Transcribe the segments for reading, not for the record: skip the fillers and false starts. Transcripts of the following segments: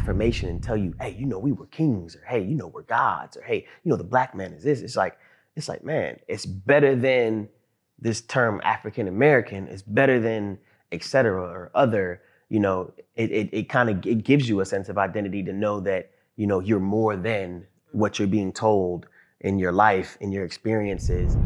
affirmation and tell you, hey, you know, we were kings, or hey, you know, we're gods, or hey, you know, the black man is this. It's like, man, it's better than this term African American. It's better than et cetera or other. You know, it gives you a sense of identity to know that, you know, you're more than what you're being told in your life, in your experiences.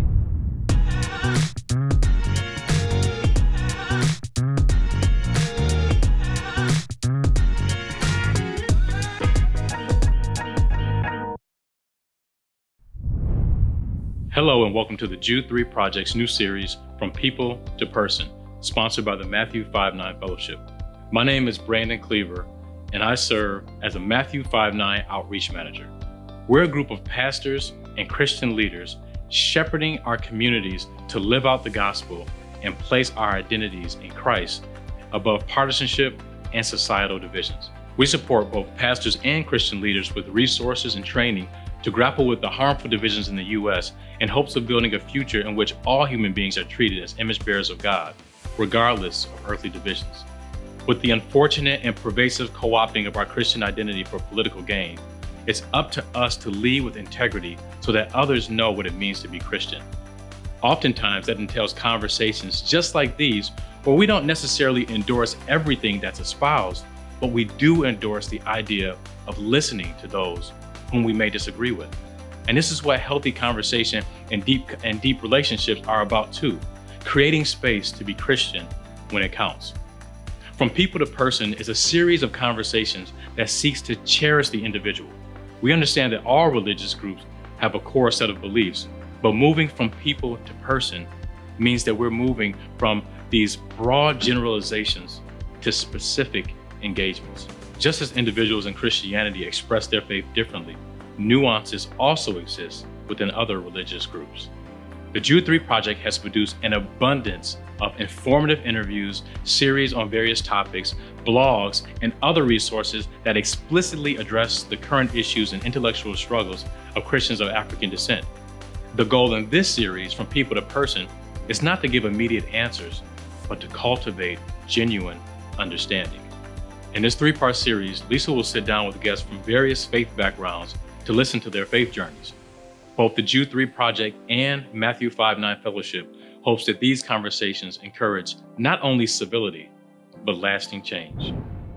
Hello and welcome to the Jude 3 Project's new series, From People to Person, sponsored by the Matthew 5-9 Fellowship. My name is Brandon Cleaver, and I serve as a Matthew 5-9 Outreach Manager. We're a group of pastors and Christian leaders shepherding our communities to live out the gospel and place our identities in Christ above partisanship and societal divisions. We support both pastors and Christian leaders with resources and training to grapple with the harmful divisions in the U.S. in hopes of building a future in which all human beings are treated as image bearers of God, regardless of earthly divisions. With the unfortunate and pervasive co-opting of our Christian identity for political gain, it's up to us to lead with integrity so that others know what it means to be Christian. Oftentimes that entails conversations just like these, where we don't necessarily endorse everything that's espoused, but we do endorse the idea of listening to those whom we may disagree with. And this is what healthy conversation and deep relationships are about too, creating space to be Christian when it counts. From People to Person is a series of conversations that seeks to cherish the individual. We understand that all religious groups have a core set of beliefs, but moving from people to person means that we're moving from these broad generalizations to specific engagements. Just as individuals in Christianity express their faith differently, nuances also exist within other religious groups. The Jude 3 Project has produced an abundance of informative interviews, series on various topics, blogs, and other resources that explicitly address the current issues and intellectual struggles of Christians of African descent. The goal in this series, From People to Person, is not to give immediate answers, but to cultivate genuine understanding. In this 3-part series, Lisa will sit down with guests from various faith backgrounds to listen to their faith journeys. Both the Jude 3 Project and Matthew 5-9 Fellowship hopes that these conversations encourage not only civility, but lasting change.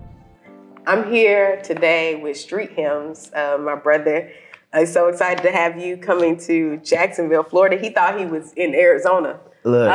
I'm here today with Street Hymns, my brother. I'm so excited to have you coming to Jacksonville, Florida. He thought he was in Arizona. Look,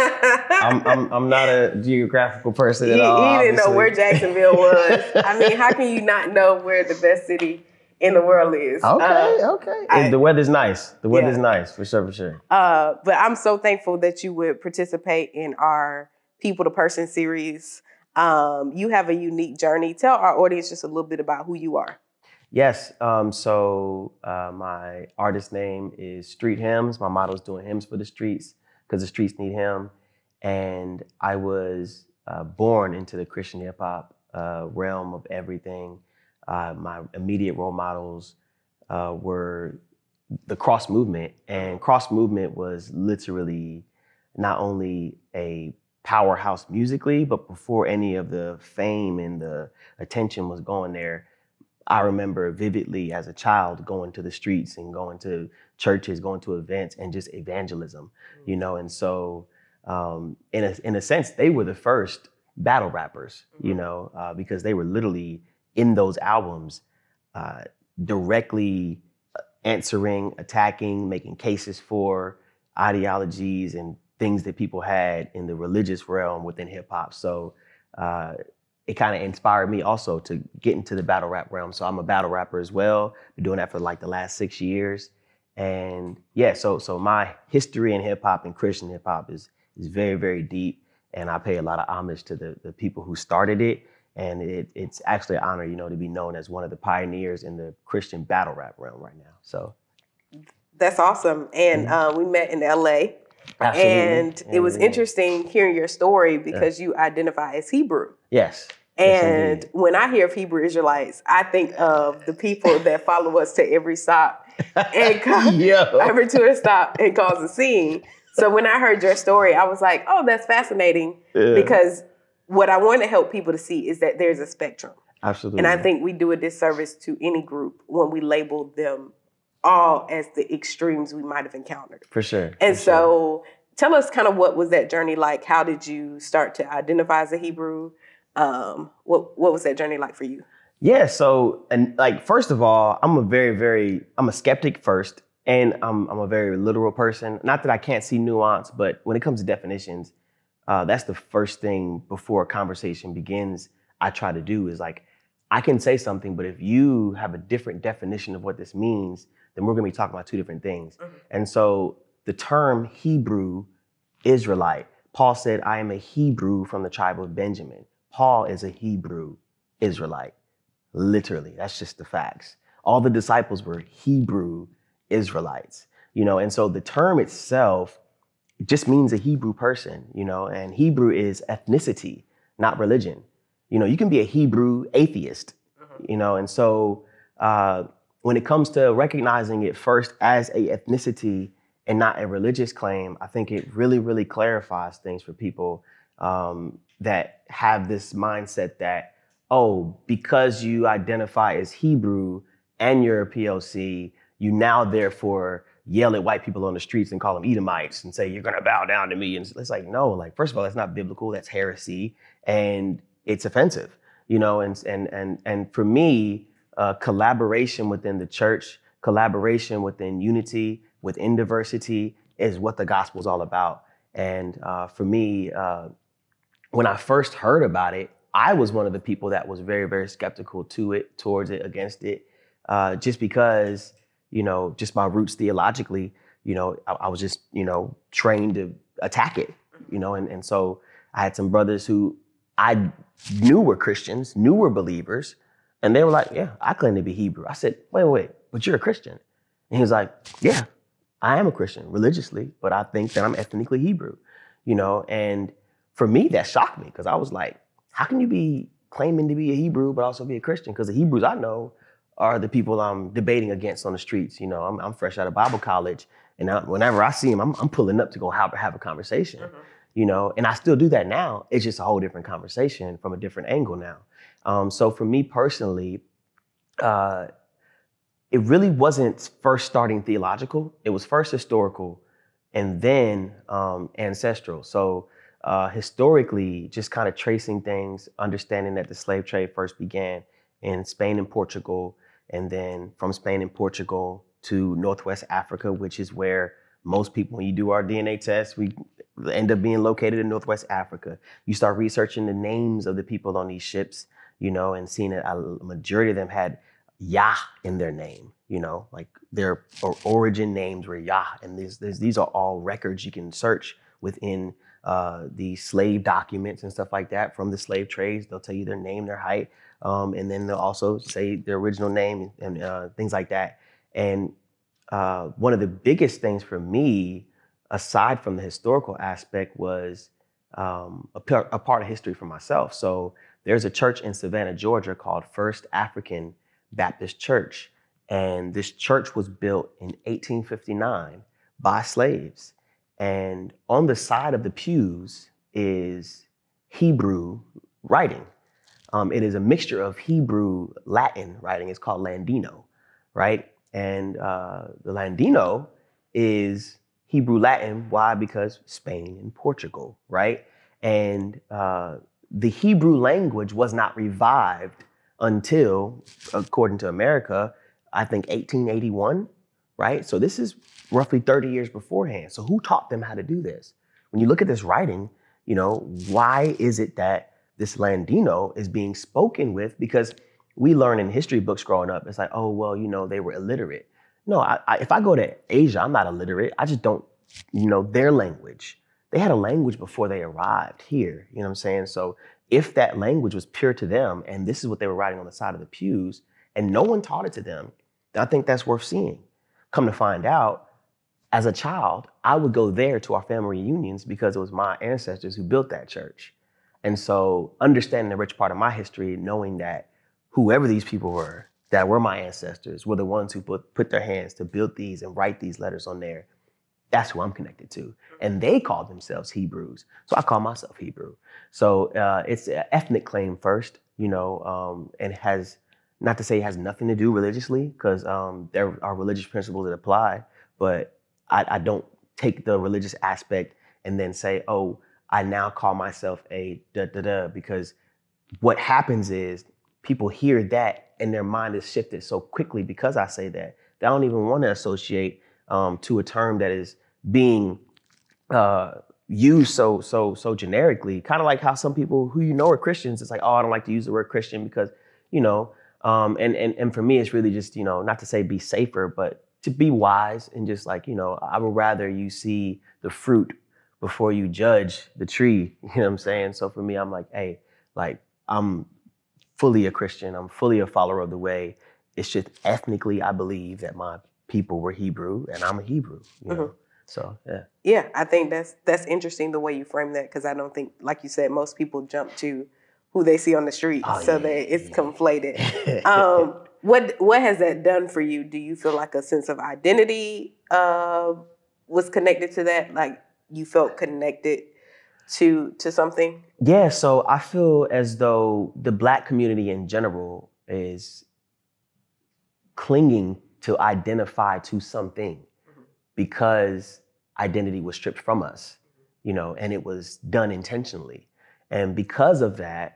I'm not a geographical person at all. He didn't know where Jacksonville was. I mean, how can you not know where the best city in the world is? Okay. The weather's nice. The weather's nice, for sure. But I'm so thankful that you would participate in our People to Person series. You have a unique journey. Tell our audience just a little bit about who you are. Yes. So my artist name is Street Hymns. My motto is doing hymns for the streets, because the streets need him. And I was born into the Christian hip hop realm of everything. My immediate role models were the cross movement. And cross movement was literally not only a powerhouse musically, but before any of the fame and the attention was going there, I remember vividly as a child going to the streets and going to churches, going to events, and just evangelism, you know. And so in a sense, they were the first battle rappers, you know, because they were literally in those albums directly answering, attacking, making cases for ideologies and things that people had in the religious realm within hip hop. So it kind of inspired me also to get into the battle rap realm. So I'm a battle rapper as well. Been doing that for like the last 6 years. And yeah, so my history in hip hop and Christian hip hop is very, very deep. And I pay a lot of homage to the people who started it. And it's actually an honor, you know, to be known as one of the pioneers in the Christian battle rap realm right now. So that's awesome. And we met in LA. Absolutely. And it was interesting hearing your story because you identify as Hebrew. Yes. And when I hear of Hebrew Israelites, I think of the people that follow us to every stop and every tourist stop and cause a scene. So when I heard your story, I was like, oh, that's fascinating because what I want to help people to see is that there's a spectrum. Absolutely. And I think we do a disservice to any group when we label them all as the extremes we might have encountered. For sure. And so tell us kind of what was that journey like? How did you start to identify as a Hebrew? What was that journey like for you? Yeah, so, and like, first of all, I'm a skeptic first, and I'm a very literal person. Not that I can't see nuance, but when it comes to definitions, that's the first thing before a conversation begins I try to do is like, I can say something, but if you have a different definition of what this means, then we're gonna be talking about two different things. Mm-hmm. And so the term Hebrew, Israelite, Paul said, I am a Hebrew from the tribe of Benjamin. Paul is a Hebrew Israelite. Literally, that's just the facts. All the disciples were Hebrew Israelites, and so the term itself just means a Hebrew person, and Hebrew is ethnicity, not religion. You can be a Hebrew atheist, and so when it comes to recognizing it first as a ethnicity and not a religious claim, I think it really, really clarifies things for people that have this mindset that, oh, because you identify as Hebrew and you're a POC, you now therefore yell at white people on the streets and call them Edomites and say, you're going to bow down to me. And it's like, no, like, first of all, that's not biblical. That's heresy. And it's offensive, and for me, collaboration within the church, collaboration within unity, within diversity is what the gospel is all about. And for me, when I first heard about it, I was one of the people that was very, very skeptical towards it, against it, just because, just my roots theologically, I was just, trained to attack it, and so I had some brothers who I knew were Christians, knew were believers, and they were like, yeah, I claim to be Hebrew. I said, wait, but you're a Christian. And he was like, yeah, I am a Christian religiously, but I think that I'm ethnically Hebrew, and for me, that shocked me because I was like, how can you be claiming to be a Hebrew, but also be a Christian? Because the Hebrews I know are the people I'm debating against on the streets. I'm fresh out of Bible college, and whenever I see them, I'm pulling up to go have a conversation, and I still do that now. It's just a whole different conversation from a different angle now. So for me personally, it really wasn't first starting theological. It was first historical and then ancestral. So historically, just kind of tracing things, understanding that the slave trade first began in Spain and Portugal, and then from Spain and Portugal to Northwest Africa, which is where most people, when you do our DNA test, we end up being located in Northwest Africa. You start researching the names of the people on these ships, and seeing that a majority of them had Yah in their name, like their origin names were Yah. And these are all records you can search within the slave documents and stuff like that from the slave trades. They'll tell you their name, their height, and then they'll also say their original name and things like that. And one of the biggest things for me, aside from the historical aspect, was a part of history for myself. So there's a church in Savannah, Georgia called First African Baptist Church. And this church was built in 1859 by slaves. And on the side of the pews is Hebrew writing. It is a mixture of Hebrew Latin writing. It's called Ladino, right? And the Ladino is Hebrew Latin. Why? Because Spain and Portugal, right? And the Hebrew language was not revived until, according to America, I think 1881, right? So this is roughly 30 years beforehand. So who taught them how to do this? When you look at this writing, why is it that this Ladino is being spoken with? Because we learn in history books growing up, it's like, oh, well, they were illiterate. No, if I go to Asia, I'm not illiterate. I just don't their language. They had a language before they arrived here. You know what I'm saying? So if that language was pure to them, and this is what they were writing on the side of the pews, and no one taught it to them, I think that's worth seeing. Come to find out, as a child, I would go there to our family reunions because it was my ancestors who built that church. And so understanding the rich part of my history, knowing that whoever these people were, that were my ancestors, were the ones who put their hands to build these and write these letters on there, that's who I'm connected to. And they call themselves Hebrews. So I call myself Hebrew. So it's an ethnic claim first, and has, not to say it has nothing to do religiously, because there are religious principles that apply, but I don't take the religious aspect and then say, oh, I now call myself a da-da-da, because what happens is people hear that and their mind is shifted so quickly because I say that. They don't even want to associate to a term that is being used so generically. Kind of like how some people who are Christians, it's like, oh, I don't like to use the word Christian because, and for me, it's really just, not to say be safer, but to be wise and just like, I would rather you see the fruit before you judge the tree. You know what I'm saying? So for me, I'm like, hey, like I'm fully a Christian. I'm fully a follower of the way. It's just ethnically, I believe that my people were Hebrew and I'm a Hebrew, know? So, yeah. Yeah, I think that's interesting the way you frame that, because I don't think, like you said, most people jump to who they see on the street, it's conflated. What has that done for you? Do you feel like a sense of identity was connected to that? Like you felt connected to something? Yeah, so I feel as though the Black community in general is clinging to identify to something because identity was stripped from us, and it was done intentionally. And because of that,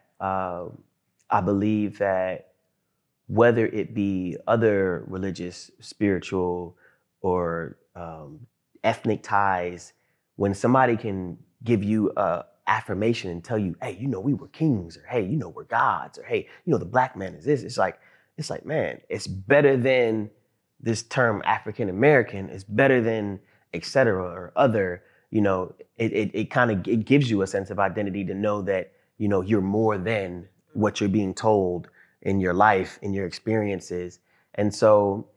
I believe that whether it be other religious, spiritual, or ethnic ties, when somebody can give you a affirmation and tell you, hey, we were kings, or hey, we're gods, or hey, the Black man is this. It's like, man, it's better than this term African American. It's better than et cetera or other. It gives you a sense of identity to know that you're more than what you're being told in your life, in your experiences. And so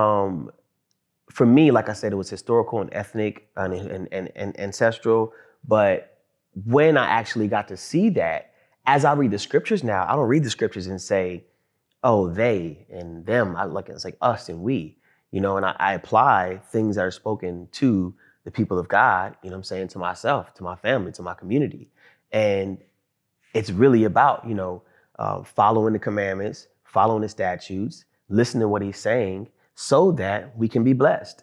for me, like I said, it was historical and ethnic and ancestral. But when I actually got to see that, as I read the scriptures now, I don't read the scriptures and say, oh, they and them. I look at it's like us and we, and I apply things that are spoken to the people of God, I'm saying, to myself, to my family, to my community. And it's really about, following the commandments, following the statutes, listening to what he's saying so that we can be blessed,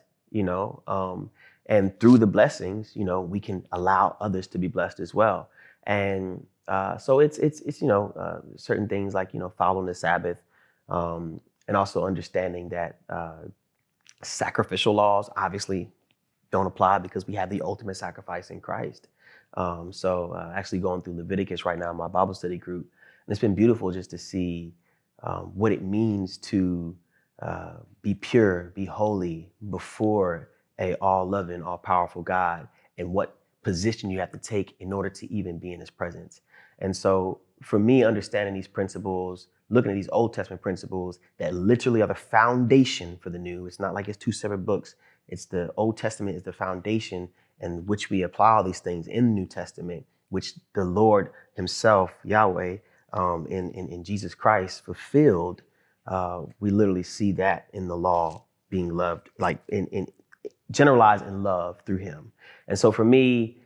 and through the blessings, we can allow others to be blessed as well. And so it's certain things like, following the Sabbath, and also understanding that sacrificial laws obviously don't apply because we have the ultimate sacrifice in Christ. So actually going through Leviticus right now in my Bible study group, and it's been beautiful just to see what it means to be pure, be holy before a all-loving, all-powerful God, and what position you have to take in order to even be in his presence. And so for me, understanding these principles, looking at these Old Testament principles that literally are the foundation for the new. It's not like it's two separate books. It's the Old Testament is the foundation in which we apply all these things in the New Testament, which the Lord himself, Yahweh, in Jesus Christ fulfilled. We literally see that in the law being loved, like in generalized in love through him. And so for me,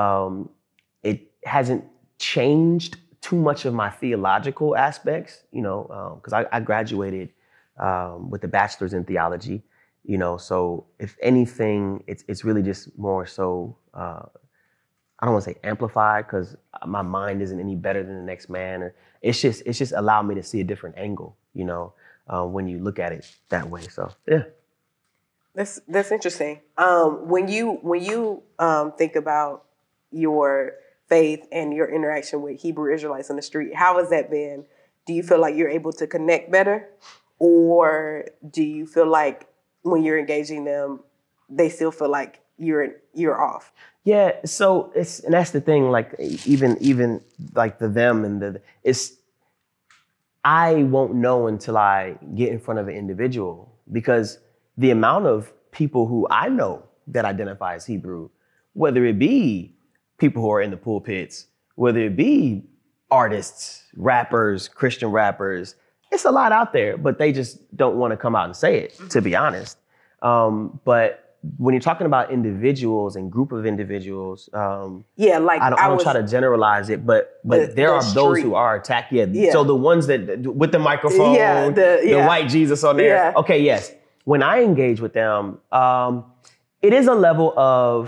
it hasn't changed too much of my theological aspects, because I graduated with a bachelor's in theology, so if anything, it's really just more so, I don't want to say amplified because my mind isn't any better than the next man, or it's just allowed me to see a different angle, when you look at it that way. So, yeah. That's interesting. When you think about your faith and your interaction with Hebrew Israelites on the street, how has that been? Do you feel like you're able to connect better, or do you feel like when you're engaging them, they still feel like you're off? Yeah. So and that's the thing. Like even like the them and I won't know until I get in front of an individual, because the amount of people who I know that identify as Hebrew, whether it be people who are in the pulpits, whether it be artists, rappers, Christian rappers, it's a lot out there, but they just don't want to come out and say it, to be honest. But when you're talking about individuals and group of individuals, yeah, like I don't try to generalize it, but there are those who are attacked. Yeah. So the ones that with the microphone, the white Jesus on there. Yeah. Okay, yes. When I engage with them, it is a level of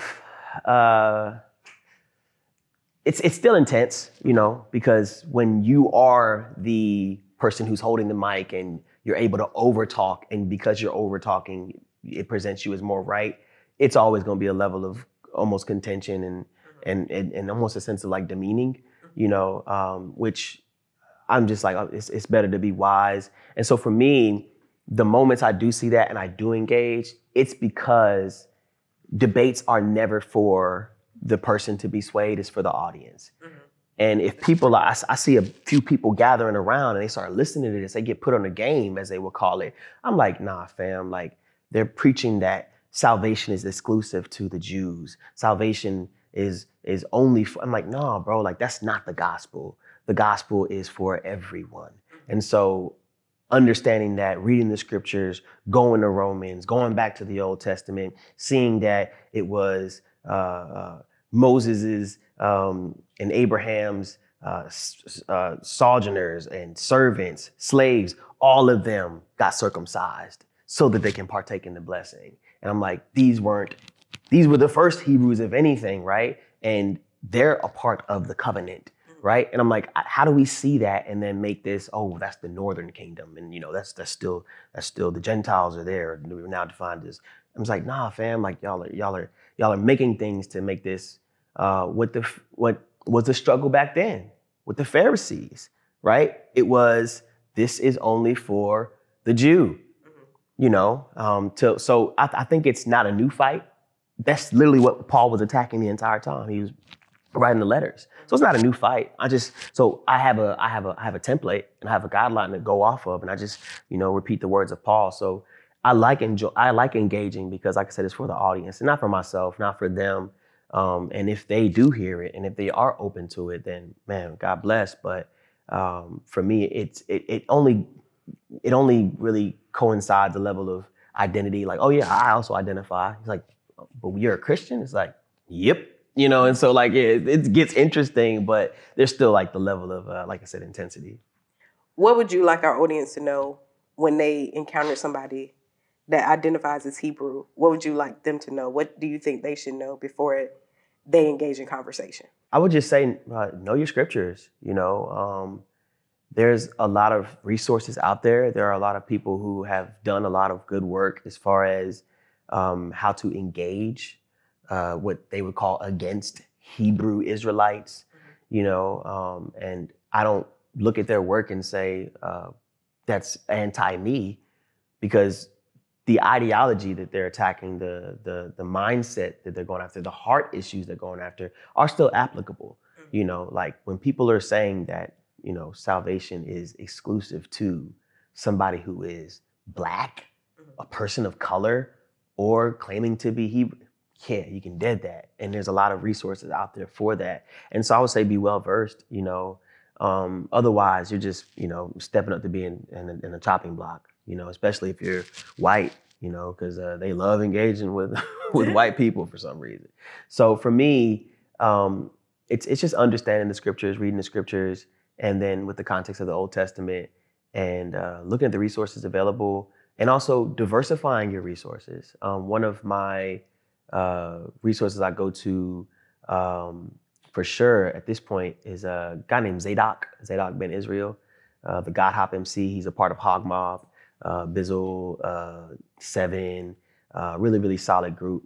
it's still intense, you know, because when you are the person who's holding the mic and you're able to over talk, and because you're over talking, it presents you as more right. It's always going to be a level of almost contention and almost a sense of like demeaning, you know, which I'm just like, it's better to be wise. And so for me, the moments I do see that and I do engage, it's because debates are never for the person to be swayed, it's for the audience. And if people, I see a few people gathering around and they start listening to this, they get put on a game, as they would call it. I'm like, nah, fam, like they're preaching that salvation is exclusive to the Jews. Salvation is only for, I'm like, nah, bro, like that's not the gospel. The gospel is for everyone. And so understanding that, reading the scriptures, going to Romans, going back to the Old Testament, seeing that it was Moses's and Abraham's sojourners and servants, slaves, all of them got circumcised so that they can partake in the blessing. And I'm like, these were the first Hebrews, if anything, right? And they're a part of the covenant, right? And I'm like, how do we see that and then make this, oh, that's the northern kingdom, and you know, that's still the Gentiles are there. We're now defined as. I was like, nah, fam, like y'all are making things to make this what was the struggle back then with the Pharisees, right? It was, this is only for the Jew, you know? So I think it's not a new fight. That's literally what Paul was attacking the entire time. He was writing the letters. So it's not a new fight. I have a template and I have a guideline to go off of, and I just, you know, repeat the words of Paul. So I like engaging because, like I said, it's for the audience and not for myself, not for them. And if they do hear it and if they are open to it, then man, God bless. But for me, it only really coincides a level of identity. Like, oh yeah, I also identify. It's like, but you're a Christian? It's like, yep. You know, and so like, yeah, it gets interesting, but there's still like the level of, like I said, intensity. What would you like our audience to know when they encounter somebody that identifies as Hebrew? What would you like them to know? What do you think they should know before they engage in conversation? I would just say, know your scriptures. You know, there's a lot of resources out there. There are a lot of people who have done a lot of good work as far as how to engage what they would call against Hebrew Israelites, you know, and I don't look at their work and say that's anti-me, because the ideology that they're attacking, the mindset that they're going after, the heart issues they're going after are still applicable. You know, like when people are saying that, you know, salvation is exclusive to somebody who is Black, a person of color, or claiming to be Hebrew, yeah, you can dead that. And there's a lot of resources out there for that. And so I would say be well-versed, you know, otherwise you're just, you know, stepping up to being in a chopping block, you know, especially if you're white, you know, because they love engaging with white people for some reason. So for me, it's just understanding the scriptures, reading the scriptures, and then with the context of the Old Testament and looking at the resources available and also diversifying your resources. One of my resources I go to for sure at this point is a guy named Zadok Ben Israel, the God Hop MC. He's a part of Hog Mob, Bizzle, Seven, really, really solid group.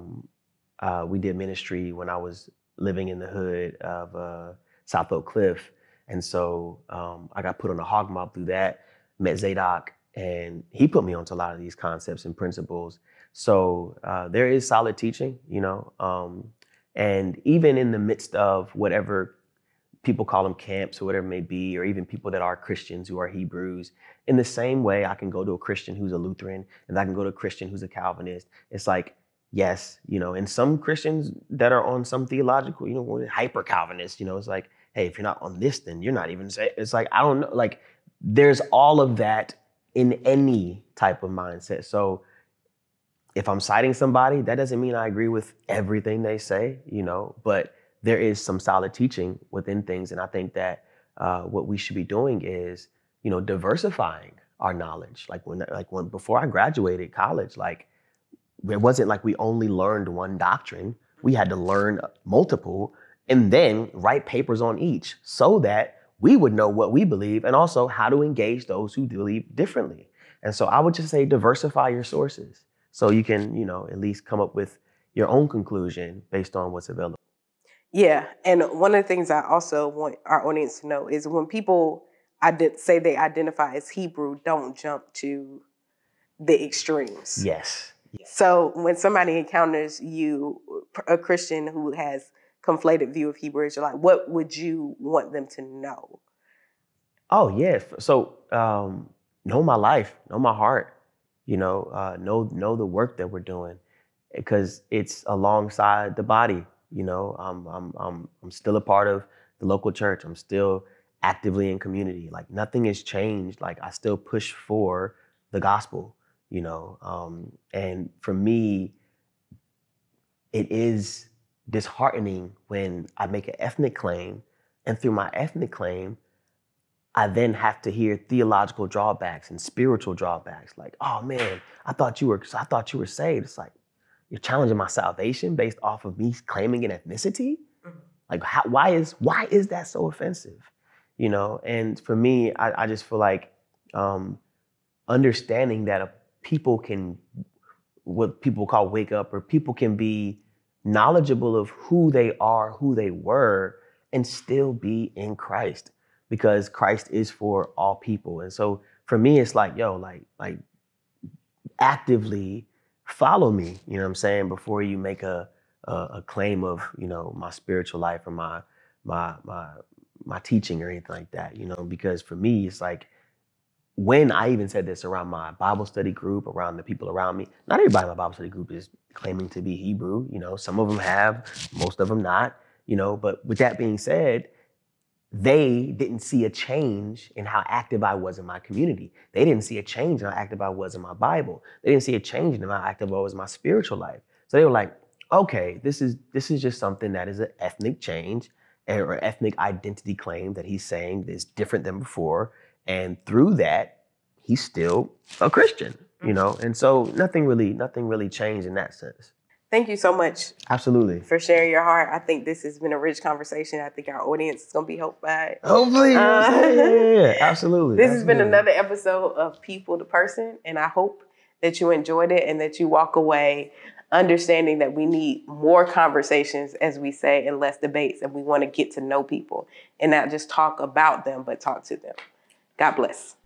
We did ministry when I was living in the hood of South Oak Cliff. And so I got put on a Hog Mob through that, met Zadok, and he put me onto a lot of these concepts and principles. So there is solid teaching, you know, and even in the midst of whatever people call them camps or whatever it may be, or even people that are Christians who are Hebrews, in the same way I can go to a Christian who's a Lutheran and I can go to a Christian who's a Calvinist. It's like, yes, you know, and some Christians that are on some theological, you know, hyper Calvinists, you know, it's like, hey, if you're not on this, then you're not even saying, it's like, I don't know, like there's all of that in any type of mindset. So if I'm citing somebody, that doesn't mean I agree with everything they say, but there is some solid teaching within things. And I think that what we should be doing is, diversifying our knowledge. Like when before I graduated college, like it wasn't like we only learned one doctrine. We had to learn multiple and then write papers on each so that we would know what we believe and also how to engage those who believe differently. And so I would just say diversify your sources so you can, at least come up with your own conclusion based on what's available. Yeah. And one of the things I also want our audience to know is when people say they identify as Hebrew, don't jump to the extremes. Yes. So when somebody encounters you, a Christian who has conflated view of Hebrew Israelite, what would you want them to know? Oh, yeah. So know my life, know my heart, know the work that we're doing because it's alongside the body. I'm still a part of the local church. I'm still actively in community. Like nothing has changed. Like I still push for the gospel, and for me, it is disheartening when I make an ethnic claim and through my ethnic claim, I then have to hear theological drawbacks and spiritual drawbacks. Like, oh man, I thought you were saved. It's like, you're challenging my salvation based off of me claiming an ethnicity? Mm-hmm. Like, why is that so offensive? And for me, I just feel like understanding that people can, what people call wake up, or people can be knowledgeable of who they are, who they were, and still be in Christ because Christ is for all people. And so for me, it's like, like actively follow me, you know what I'm saying, before you make a claim of, my spiritual life or my teaching or anything like that, because for me, it's like, when I even said this around my Bible study group, around the people around me, not everybody in my Bible study group is claiming to be Hebrew, some of them have, most of them not, but with that being said, they didn't see a change in how active I was in my community. They didn't see a change in how active I was in my Bible. They didn't see a change in how active I was in my spiritual life. So they were like, okay, this is just something that is an ethnic change or ethnic identity claim that he's saying is different than before. And through that, he's still a Christian, And so nothing really changed in that sense. Thank you so much. Absolutely. For sharing your heart. I think this has been a rich conversation. I think our audience is going to be helped by it. Hopefully. Yeah, absolutely. This has been another episode of People to Person, and I hope that you enjoyed it and that you walk away understanding that we need more conversations, as we say, and less debates, and we want to get to know people and not just talk about them, but talk to them. God bless.